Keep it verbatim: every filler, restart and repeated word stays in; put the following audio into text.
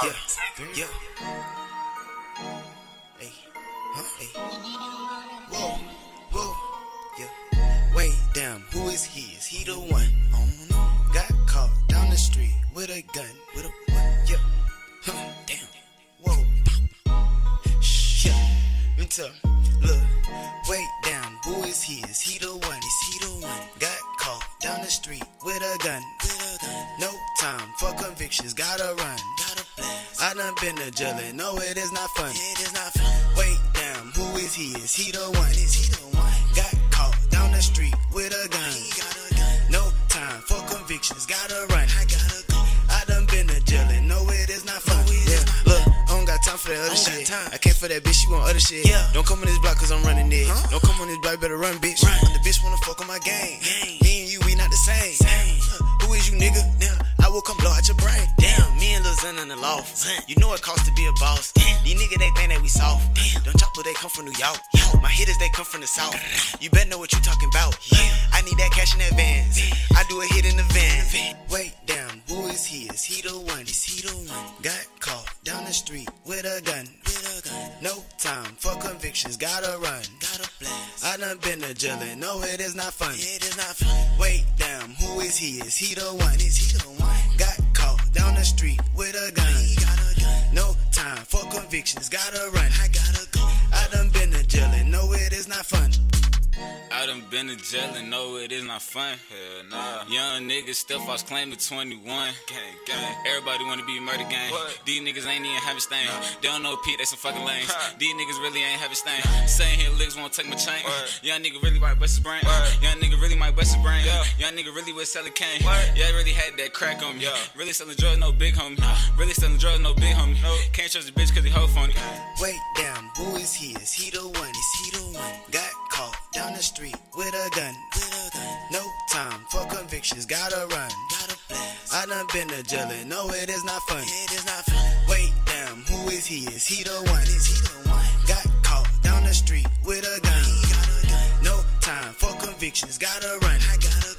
Yeah, yeah. Hey, huh? Hey. Whoa, whoa, yeah. Wait, damn, who is he? Is he the one? I don't know. Got caught down the street with a gun, with a what? Yeah, huh? Damn. Whoa. Shh. Yeah. Let me tell. Look. Wait, damn, who is he? Is he the one? Is he the one? Got caught down the street with a gun, with a gun. No time for convictions, gotta run, gotta blast. I done been to jail and no, it is not fun. It is not fun. Wait, damn, who is he? Is he the one? Is he the one? Got caught down the street with a gun. He got a gun. No time for convictions, gotta run. I gotta go. I done been to jail and no, it is not fun. No, it yeah, is not look, fun. I don't got time for that other shit. I came for that bitch, she want other shit. Yeah. Don't come on this block cause I'm running it. Huh? Don't come on this block, better run, bitch. Run. The bitch wanna fuck on my gang. Gang. Me and you, we not the same. Same. Uh, who is you, nigga? Now I will come blow out your brain. Damn, me and Lil Zan in the loft. Zan. You know it costs to be a boss. Damn. These niggas, they think that we soft. Damn. Don't chopper, they come from New York. Yo. My hitters, they come from the south. You better know what you talking about. Yeah. I need that cash in advance. Yeah. I do a hit in the van. Wait, damn, who is he? Is he the one? Is he the one? Got caught down the street with a gun. With a gun. No time for convictions, gotta run. Gotta blast. I done been to jail and no, it is not fun. It is not fun. Wait, damn, who is he? Is he the one? Is he the one? Got caught down the street with a gun. He got a gun. No time for convictions, gotta run. I gotta go. I done been to jail and no, it is not fun. I done been to jail and know it is not fun. Hell nah. Young niggas still false claiming twenty-one. Gang, gang. Everybody wanna be a murder gang. What? These niggas ain't even have a stain. Nah. They don't know Pete, they some fucking lanes. Huh. These niggas really ain't have a stain. Saying here licks won't take my chain. What? Young nigga really might bust his brain. What? Young nigga really might bust his brain. Yeah. Young nigga really was selling cane. What? Yeah, I really had that crack on me. Yeah. Really selling drugs, no big homie. Nah. Really selling drugs, no big homie. No. Can't trust a bitch cause he hoe phony. Wait, damn, who is he? Is he the one? Is he the one? Got caught down the street with a gun, with a gun. No time for convictions, gotta run, gotta blast. I done been to jail and no, it is not fun. It is not fun. Wait, damn, who is he? Is he the one? Is he the one? Got caught down the street with a gun. He got a gun. No time for convictions, gotta run. I gotta